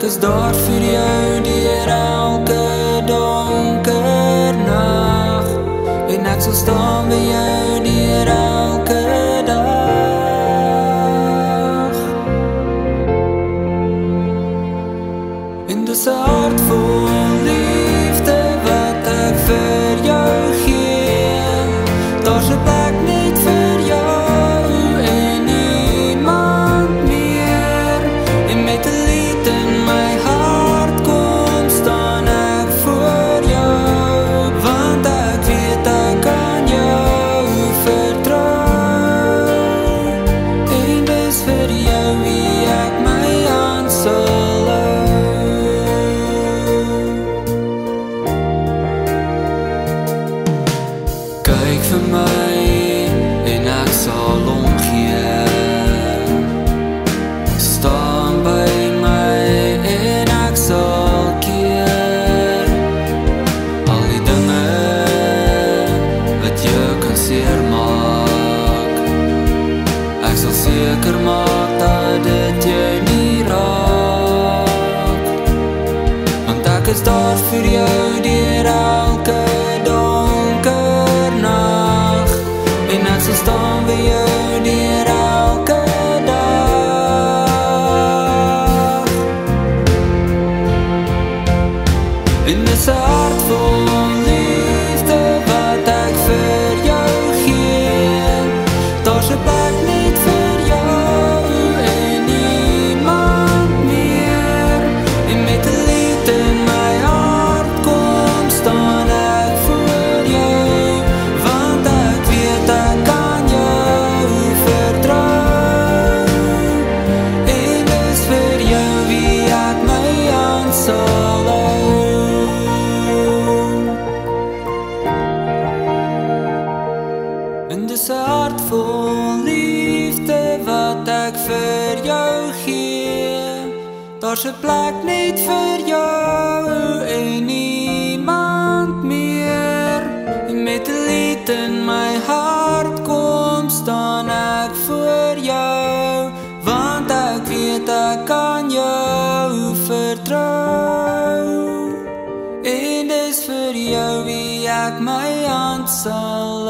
is daar vir jou deur elke donker nag, en ek sal staan by jou deur elke dag. En dis 'n hart vol liefde wat ek vir jou gee, daar's 'n plek net vir jou en niemand meer. En met 'n lied in my hart kom staan ek voor jou, want ek weet ek kan jou vertrou. En dis vir jou wie ek my hand sal hou. Kyk vir my en ek sal omgee, staan by my en ek sal keer al die dinge wat jou kan seermaak. Ek sal seker maak dat dit jou nie raak, want ek is daar vir jou deur elke donker nag, en ek sal staan by jou deur elke dag. En dis 'n hart vol liefde wat ek vir jou gee, daar's 'n plek net vir jou en niemand meer. En met 'n lied in my hart kom staan ek voor jou, want ek weet ek kan jou vertrou. En dis vir jou wie ek my hand sal hou. En dis 'n hart vol liefde wat ek vir jou gee, daar's 'n plek net vir jou en niemand meer. En met 'n lied in my hart kom staan ek voor jou, want ek weet ek kan jou vertrou. En dis vir jou wie ek my hand sal